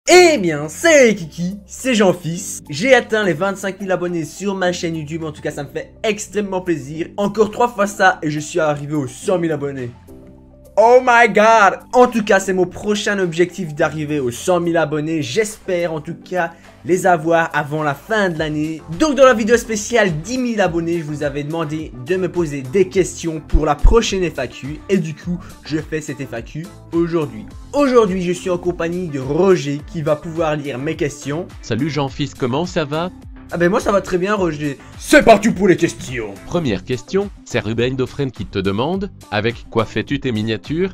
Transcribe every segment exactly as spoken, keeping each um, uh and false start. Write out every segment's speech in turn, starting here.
Eh bien, c'est Kiki, c'est Jean-Fils. J'ai atteint les vingt-cinq mille abonnés sur ma chaîne YouTube. En tout cas, ça me fait extrêmement plaisir. Encore trois fois ça et je suis arrivé aux cent mille abonnés. Oh my god! En tout cas, c'est mon prochain objectif d'arriver aux cent mille abonnés. J'espère en tout cas les avoir avant la fin de l'année. Donc dans la vidéo spéciale dix mille abonnés, je vous avais demandé de me poser des questions pour la prochaine F A Q. Et du coup, je fais cette F A Q aujourd'hui. Aujourd'hui, je suis en compagnie de Roger qui va pouvoir lire mes questions. Salut Jean-Fils, comment ça va? Ah ben moi ça va très bien Roger. C'est parti pour les questions. Première question, c'est Ruben Dauphren qui te demande, avec quoi fais-tu tes miniatures?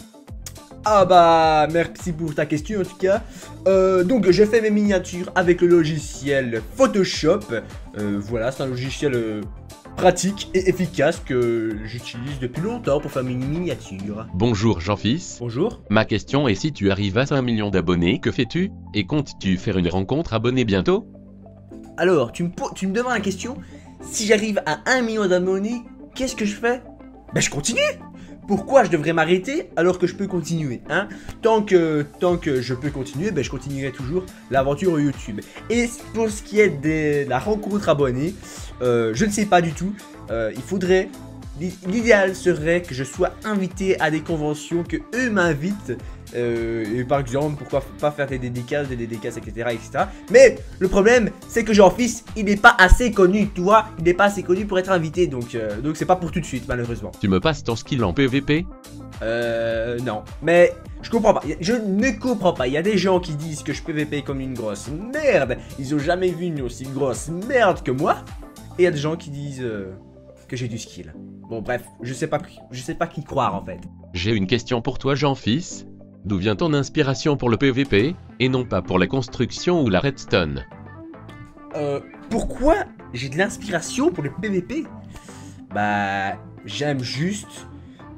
Ah bah merci pour ta question en tout cas. euh, Donc je fais mes miniatures avec le logiciel Photoshop. euh, Voilà, c'est un logiciel euh, pratique et efficace que j'utilise depuis longtemps pour faire mes miniatures. Bonjour Jean-Fils. Bonjour. Ma question est, si tu arrives à un million d'abonnés, que fais-tu? Et comptes-tu faire une rencontre abonnée bientôt? Alors, tu me, tu me demandes la question, si j'arrive à un million d'abonnés, qu'est-ce que je fais? Ben je continue. Pourquoi je devrais m'arrêter alors que je peux continuer, hein? Tant que, tant que je peux continuer, ben je continuerai toujours l'aventure YouTube. Et pour ce qui est de la rencontre abonnée, euh, je ne sais pas du tout. Euh, il faudrait... L'idéal serait que je sois invité à des conventions, que eux m'invitent. Euh, et par exemple, pourquoi pas faire des dédicaces, des dédicaces, et cetera, et cetera. Mais le problème, c'est que Jean-Fils, il n'est pas assez connu, tu vois. Il n'est pas assez connu pour être invité, donc euh, donc c'est pas pour tout de suite, malheureusement. Tu me passes ton skill en P V P? Euh, non. Mais je comprends pas. Je ne comprends pas. Il y a des gens qui disent que je P V P comme une grosse merde. Ils ont jamais vu une aussi grosse merde que moi. Et il y a des gens qui disent euh, que j'ai du skill. Bon, bref, je sais pas, je sais pas qui croire en fait. J'ai une question pour toi, Jean-Fils. D'où vient ton inspiration pour le P V P et non pas pour la construction ou la redstone? Euh, pourquoi j'ai de l'inspiration pour le P V P? Bah, j'aime juste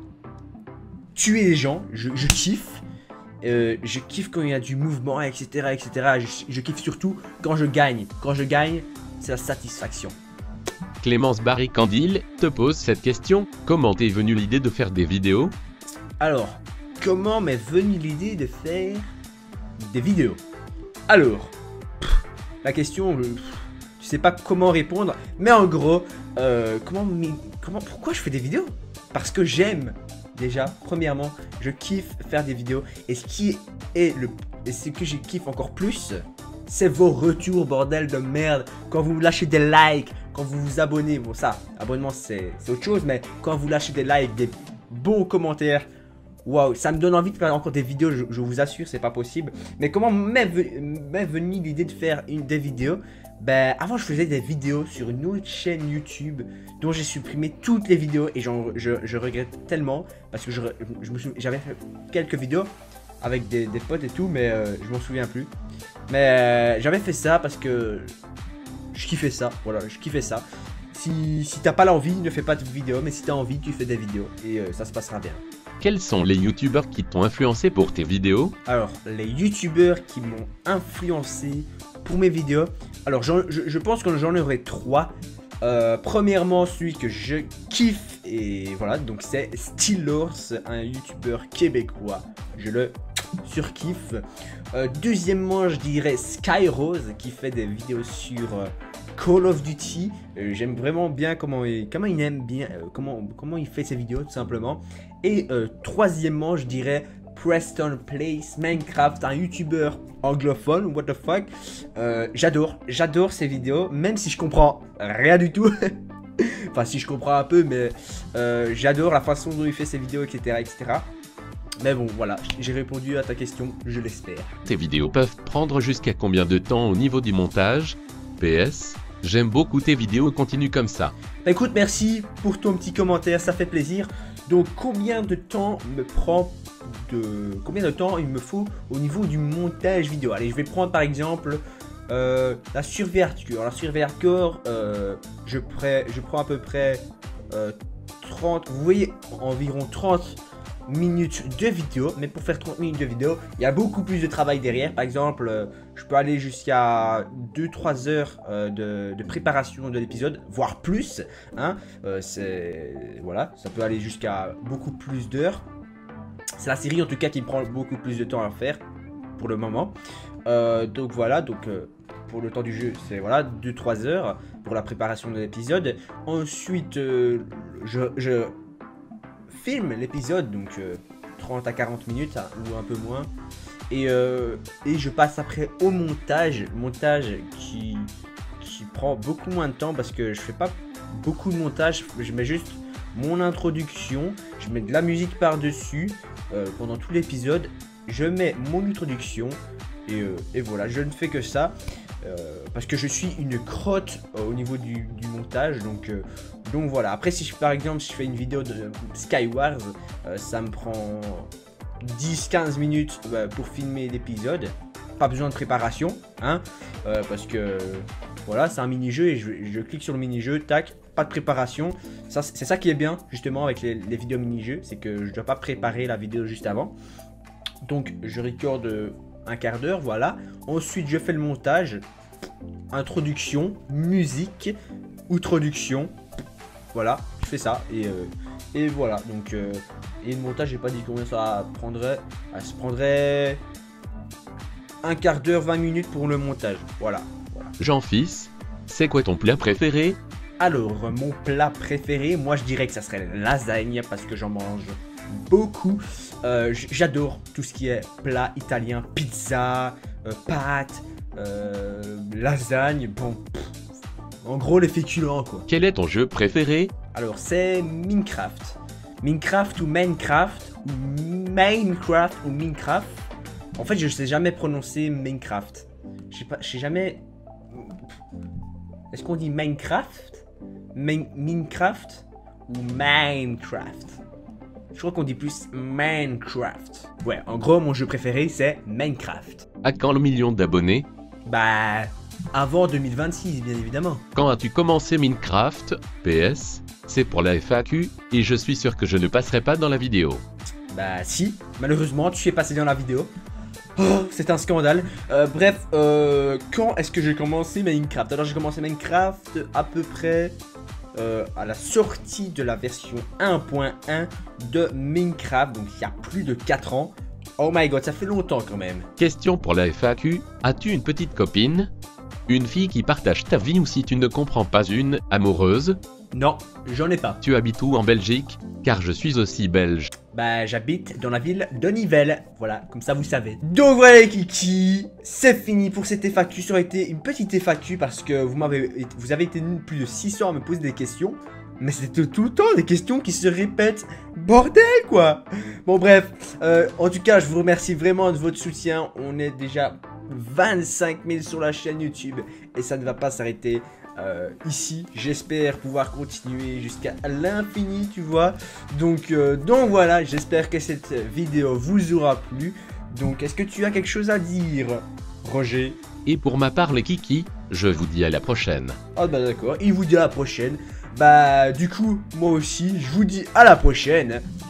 tuer les gens, je, je kiffe. Euh, je kiffe quand il y a du mouvement, et cetera, et cetera. Je, je kiffe surtout quand je gagne. Quand je gagne, c'est la satisfaction. Clémence Barry-Candil te pose cette question. Comment t'es venue l'idée de faire des vidéos? Alors, comment m'est venue l'idée de faire des vidéos? Alors, pff, la question, je, pff, je sais pas comment répondre, mais en gros, euh, comment, comment, pourquoi je fais des vidéos? Parce que j'aime, déjà, premièrement, je kiffe faire des vidéos, et ce qui est le, et ce que je kiffe encore plus, c'est vos retours, bordel de merde. Quand vous lâchez des likes, quand vous vous abonnez, bon ça, abonnement c'est autre chose, mais quand vous lâchez des likes, des bons commentaires, waouh, ça me donne envie de faire encore des vidéos, je, je vous assure, c'est pas possible. Mais comment m'est venue l'idée de faire une, des vidéos? Ben, avant je faisais des vidéos sur une autre chaîne YouTube dont j'ai supprimé toutes les vidéos et je, je regrette tellement parce que j'avais fait quelques vidéos avec des, des potes et tout, mais euh, je m'en souviens plus. Mais euh, j'avais fait ça parce que je kiffais ça, voilà, je kiffais ça. Si, si t'as pas l'envie, ne fais pas de vidéos, mais si t'as envie, tu fais des vidéos et euh, ça se passera bien. Quels sont les youtubeurs qui t'ont influencé pour tes vidéos? Alors, les youtubeurs qui m'ont influencé pour mes vidéos, alors je, je pense que j'en aurai trois. Euh, premièrement, celui que je kiffe, et voilà, donc c'est Steelors, un youtubeur québécois. Je le surkiffe. Euh, deuxièmement, je dirais Skyrose qui fait des vidéos sur euh, Call of Duty. Euh, J'aime vraiment bien comment il, comment il aime bien, euh, comment, comment il fait ses vidéos tout simplement. Et euh, troisièmement, je dirais Preston Place Minecraft, un youtubeur anglophone, what the fuck. Euh, j'adore, j'adore ses vidéos, même si je comprends rien du tout. Enfin, si je comprends un peu, mais euh, j'adore la façon dont il fait ses vidéos, et cetera, et cetera. Mais bon, voilà, j'ai répondu à ta question, je l'espère. Tes vidéos peuvent prendre jusqu'à combien de temps au niveau du montage? P S, j'aime beaucoup tes vidéos, continue comme ça. Bah écoute, merci pour ton petit commentaire, ça fait plaisir. Donc, combien de temps me prend de... Combien de temps il me faut au niveau du montage vidéo? Allez, je vais prendre par exemple euh, la surverture. La surverture, euh, je, je prends à peu près euh, trente... Vous voyez, environ trente minutes de vidéo, mais pour faire trente minutes de vidéo, il y a beaucoup plus de travail derrière. Par exemple, euh, je peux aller jusqu'à deux trois heures euh, de, de préparation de l'épisode, voire plus, hein. euh, c'est voilà, ça peut aller jusqu'à beaucoup plus d'heures. C'est la série en tout cas qui prend beaucoup plus de temps à faire pour le moment. Euh, donc voilà, donc euh, pour le temps du jeu, c'est voilà deux trois heures pour la préparation de l'épisode. Ensuite, euh, je, je filme l'épisode, donc euh, trente à quarante minutes hein, ou un peu moins. Et, euh, et je passe après au montage, montage qui, qui prend beaucoup moins de temps parce que je fais pas beaucoup de montage, je mets juste mon introduction, je mets de la musique par-dessus euh, pendant tout l'épisode, je mets mon introduction et, euh, et voilà, je ne fais que ça euh, parce que je suis une crotte euh, au niveau du, du montage, donc, euh, donc voilà. Après si je, par exemple si je fais une vidéo de Skywars, euh, ça me prend dix quinze minutes euh, pour filmer l'épisode, pas besoin de préparation, hein, euh, parce que voilà, c'est un mini-jeu et je, je clique sur le mini-jeu, tac, pas de préparation. Ça, c'est ça qui est bien justement avec les, les vidéos mini-jeux, c'est que je dois pas préparer la vidéo juste avant. Donc je record un quart d'heure, voilà. Ensuite je fais le montage, introduction, musique, outroduction, voilà, je fais ça et, euh, et voilà. Donc euh, et le montage, j'ai pas dit combien ça prendrait, ça se prendrait un quart d'heure, vingt minutes pour le montage, voilà. voilà. Jean-Fils, c'est quoi ton plat préféré? Alors, mon plat préféré, moi je dirais que ça serait la lasagne parce que j'en mange beaucoup. Euh, J'adore tout ce qui est plat italien, pizza, euh, pâtes, euh, lasagne, bon, pff, en gros les féculents quoi. Quel est ton jeu préféré? Alors c'est Minecraft. Minecraft ou Minecraft ou Minecraft ou Minecraft. En fait, je sais jamais prononcer Minecraft. Je sais pas, je sais jamais. Est-ce qu'on dit Minecraft, Min Minecraft ou Minecraft? Je crois qu'on dit plus Minecraft. Ouais, en gros, mon jeu préféré c'est Minecraft. À quand le million d'abonnés? Bah, avant deux mille vingt-six, bien évidemment. Quand as-tu commencé Minecraft? P S, c'est pour la F A Q et je suis sûr que je ne passerai pas dans la vidéo. Bah si, malheureusement tu es passé dans la vidéo. Oh, c'est un scandale. Euh, bref, euh, quand est-ce que j'ai commencé Minecraft? Alors j'ai commencé Minecraft à peu près euh, à la sortie de la version un point un de Minecraft, donc il y a plus de quatre ans. Oh my god, ça fait longtemps quand même. Question pour la F A Q, as-tu une petite copine? Une fille qui partage ta vie ou si tu ne comprends pas une amoureuse? Non, j'en ai pas. Tu habites où en Belgique? Car je suis aussi belge. Bah j'habite dans la ville de Nivelles, voilà, comme ça vous savez. Donc voilà les kiki, c'est fini pour cette F A Q, ça aurait été une petite F A Q parce que vous m'avez, vous avez été plus de six cents à me poser des questions. Mais c'était tout le temps des questions qui se répètent, bordel quoi. Bon bref, euh, en tout cas je vous remercie vraiment de votre soutien, on est déjà vingt-cinq mille sur la chaîne YouTube et ça ne va pas s'arrêter. Euh, ici, j'espère pouvoir continuer jusqu'à l'infini, tu vois. Donc, euh, donc voilà, j'espère que cette vidéo vous aura plu. Donc, est-ce que tu as quelque chose à dire, Roger? Et pour ma part, les kiki, je vous dis à la prochaine. Ah bah d'accord, il vous dit à la prochaine. Bah, du coup, moi aussi, je vous dis à la prochaine.